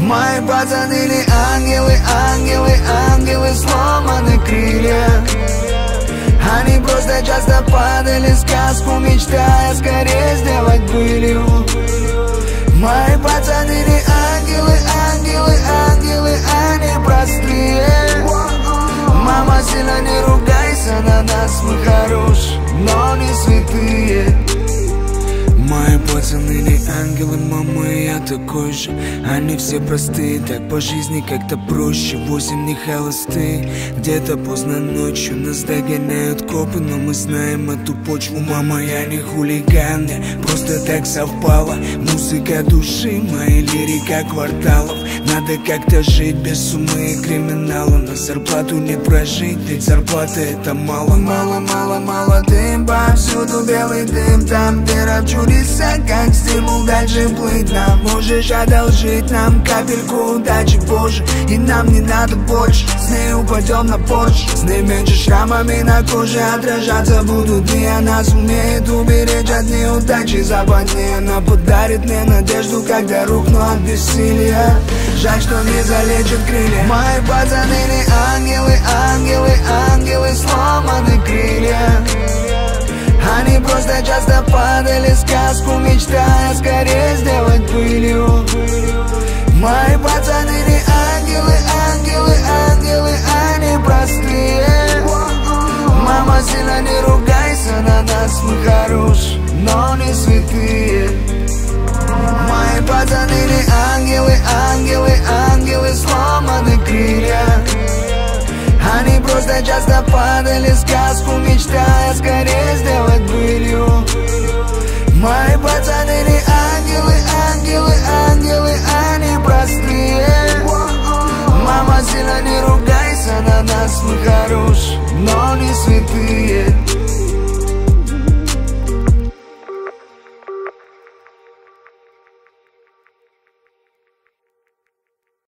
Мои пацаны не ангелы, ангелы, ангелы, сломаны крылья. Они просто часто падали в сказку, мечтая скорее сделать былью. Мои пацаны не ангелы, ангелы, ангелы, они простые. Мама, сильно не ругайся на нас, мы хорошие, но не святые. Мои пацаны не ангелы, мама, и я такой же. Они все простые, так по жизни как-то проще. 8 не холостые, где-то поздно ночью нас догоняют копы, но мы знаем эту почву. Мама, я не хулиган, мне просто так совпало. Музыка души, мои лирика кварталов. Надо как-то жить без сумы и криминала. На зарплату не прожить, ведь зарплата это мало. Мало, мало, мало дым, повсюду белый дым. Там вера в чудеса, как стимул дальше плыть нам. Можешь одолжить нам капельку удачи, Боже, и нам не надо больше. С ней упадем на порч, с ней меньше шрамами на коже отражаться будут. И она сумеет уберечь от неудачи западни. Она подарит мне надежду, когда рухну от бессилия. Жаль, что не залечит крылья. Мои пацаны не ангелы, ангелы, ангелы, сломаны крылья. Они просто часто падали в сказку, мечтая скорее сделать былью. Мои пацаны не ангелы, ангелы, ангелы, они простые. Мама, сильно не ругайся на нас, мы хорошие, но не святые. Мои пацаны не ангелы, ангелы, ангелы, сломаны крылья. Они просто часто падали в сказку, мечтая скорее сделать былью. Мои пацаны не ангелы, ангелы, ангелы, они простые. Мама, сильно не ругайся на нас, мы хорошие, но не святые.